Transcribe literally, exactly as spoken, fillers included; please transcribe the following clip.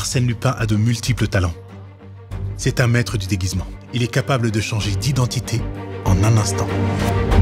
Arsène Lupin a de multiples talents. C'est un maître du déguisement. Il est capable de changer d'identité en un instant.